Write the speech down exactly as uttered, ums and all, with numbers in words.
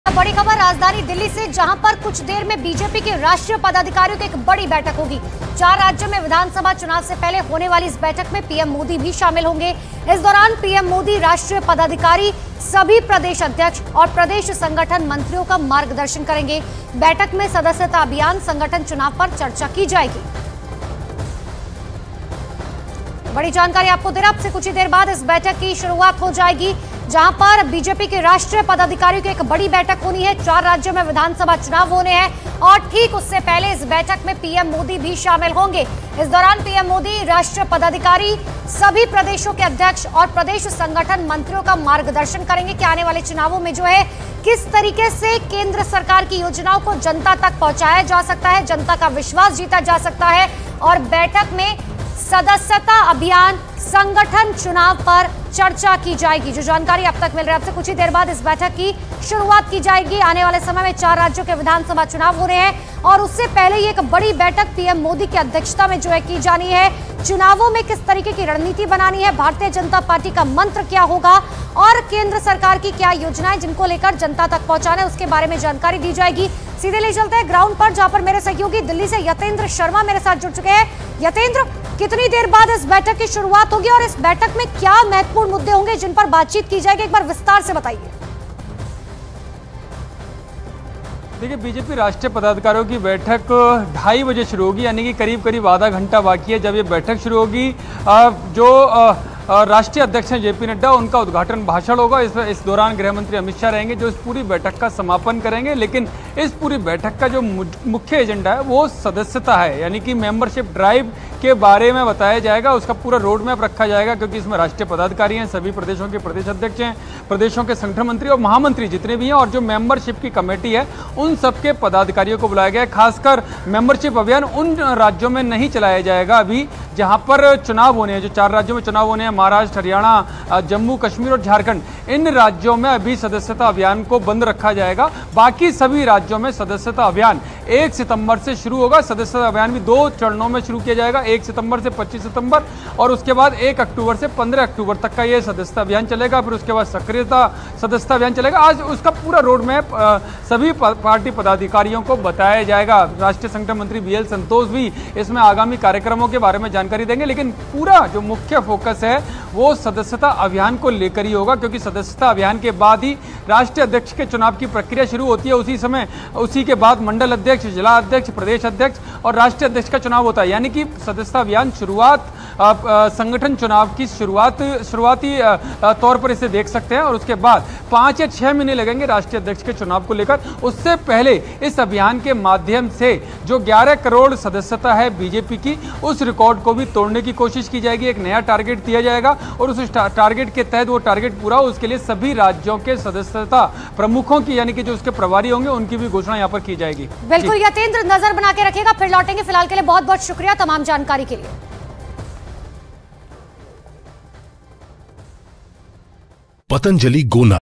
बड़ी खबर राजधानी दिल्ली से, जहां पर कुछ देर में बीजेपी के राष्ट्रीय पदाधिकारियों की एक बड़ी बैठक होगी। चार राज्यों में विधानसभा चुनाव से पहले होने वाली इस बैठक में पीएम मोदी भी शामिल होंगे। इस दौरान पीएम मोदी राष्ट्रीय पदाधिकारी, सभी प्रदेश अध्यक्ष और प्रदेश संगठन मंत्रियों का मार्गदर्शन करेंगे। बैठक में सदस्यता अभियान, संगठन चुनाव पर चर्चा की जाएगी। बड़ी जानकारी आपको दे रहे, अब से कुछ ही देर बाद इस बैठक की शुरुआत हो जाएगी, जहां पर बीजेपी के राष्ट्रीय पदाधिकारियों की एक बड़ी बैठक होनी है। चार राज्यों में विधानसभा चुनाव होने हैं और ठीक उससे पहले इस बैठक में पीएम मोदी भी शामिल होंगे। इस दौरान पीएम मोदी राष्ट्रीय पदाधिकारी, सभी प्रदेशों के अध्यक्ष और प्रदेश संगठन मंत्रियों का मार्गदर्शन करेंगे कि आने वाले चुनावों में जो है किस तरीके से केंद्र सरकार की योजनाओं को जनता तक पहुंचाया जा सकता है, जनता का विश्वास जीता जा सकता है। और बैठक में सदस्यता अभियान, संगठन चुनाव पर चर्चा की जाएगी। जो जानकारी अब तक मिल रही है, अब से कुछ ही देर बाद इस बैठक की शुरुआत की जाएगी। आने वाले समय में चार राज्यों के विधानसभा चुनाव हो रहे हैं और उससे पहले ही एक बड़ी बैठक पीएम मोदी की अध्यक्षता में जो है की जानी है। चुनावों में किस तरीके की रणनीति बनानी है, भारतीय जनता पार्टी का मंत्र क्या होगा और केंद्र सरकार की क्या योजनाएं जिनको लेकर जनता तक पहुंचाना है, उसके बारे में जानकारी दी जाएगी। सीधे ले चलते हैं ग्राउंड पर, जहां पर मेरे सहयोगी दिल्ली से यतेंद्र शर्मा मेरे साथ जुड़ चुके हैं। यतेंद्र, कितनी देर बाद इस बैठक की शुरुआत होगी और इस बैठक में क्या महत्वपूर्ण मुद्दे होंगे जिन पर बातचीत की जाएगी, एक बार विस्तार से बताइए। देखिए, बीजेपी राष्ट्रीय पदाधिकारियों की बैठक ढाई बजे शुरू होगी, यानी कि करीब करीब आधा घंटा बाकी है जब ये बैठक शुरू होगी। जो राष्ट्रीय अध्यक्ष हैं जेपी नड्डा, उनका उद्घाटन भाषण होगा। इस इस दौरान गृह मंत्री अमित शाह रहेंगे जो इस पूरी बैठक का समापन करेंगे। लेकिन इस पूरी बैठक का जो मुख्य एजेंडा है वो सदस्यता है, यानी कि मेंबरशिप ड्राइव के बारे में बताया जाएगा। उसका पूरा रोड मैप रखा जाएगा, क्योंकि इसमें राष्ट्रीय पदाधिकारी हैं, सभी प्रदेशों के प्रदेश अध्यक्ष हैं, प्रदेशों के संगठन मंत्री और महामंत्री जितने भी हैं, और जो मेंबरशिप की कमेटी है उन सबके पदाधिकारियों को बुलाया गया है। खासकर मेंबरशिप अभियान उन राज्यों में नहीं चलाया जाएगा अभी जहां पर चुनाव होने हैं। जो चार राज्यों में चुनाव होने हैं, महाराष्ट्र, हरियाणा, जम्मू कश्मीर और झारखंड, इन राज्यों में अभी सदस्यता अभियान को बंद रखा जाएगा। बाकी सभी राज्यों में सदस्यता अभियान एक सितंबर से शुरू होगा। सदस्यता अभियान भी दो चरणों में शुरू किया जाएगा, एक सितंबर से पच्चीस सितंबर, और उसके बाद एक अक्टूबर से पंद्रह अक्टूबर तक का ये सदस्यता अभियान चलेगा। फिर उसके बाद सक्रियता सदस्यता अभियान चलेगा। आज उसका पूरा रोड मैप सभी पार्टी पदाधिकारियों को बताया जाएगा। राष्ट्रीय संगठन मंत्री बी एल संतोष भी इसमें आगामी कार्यक्रमों के बारे में जानकारी देंगे। लेकिन पूरा जो मुख्य फोकस है वो सदस्यता अभियान को लेकर ही होगा, क्योंकि सदस्यता अभियान के बाद ही राष्ट्रीय अध्यक्ष के चुनाव की प्रक्रिया शुरू होती है। उसी समय उसी के बाद मंडल अध्यक्ष, जिला अध्यक्ष, प्रदेश अध्यक्ष और राष्ट्रीय अध्यक्ष का चुनाव होता है। यानी कि सदस्यता अभियान शुरुआत संगठन चुनाव की शुरुआत शुरुआती तौर पर इसे देख सकते हैं, और उसके बाद पांच या छह महीने लगेंगे राष्ट्रीय अध्यक्ष के चुनाव को लेकर। उससे पहले इस अभियान के माध्यम से जो ग्यारह करोड़ सदस्यता है बीजेपी की, उस रिकॉर्ड को भी तोड़ने की कोशिश की जाएगी। एक नया टारगेट दिया जाएगा और उस टारगेट के तहत वो टारगेट पूरा हो, उसके लिए सभी राज्यों के सदस्यता प्रमुखों की, यानी कि जो उसके प्रभारी होंगे, उनकी भी घोषणा यहाँ पर की जाएगी। बिल्कुल यतेंद्र, नजर बना के रखिएगा, फिर लौटेंगे। फिलहाल के लिए बहुत बहुत शुक्रिया तमाम जानकारी के लिए। पतंजलि गोना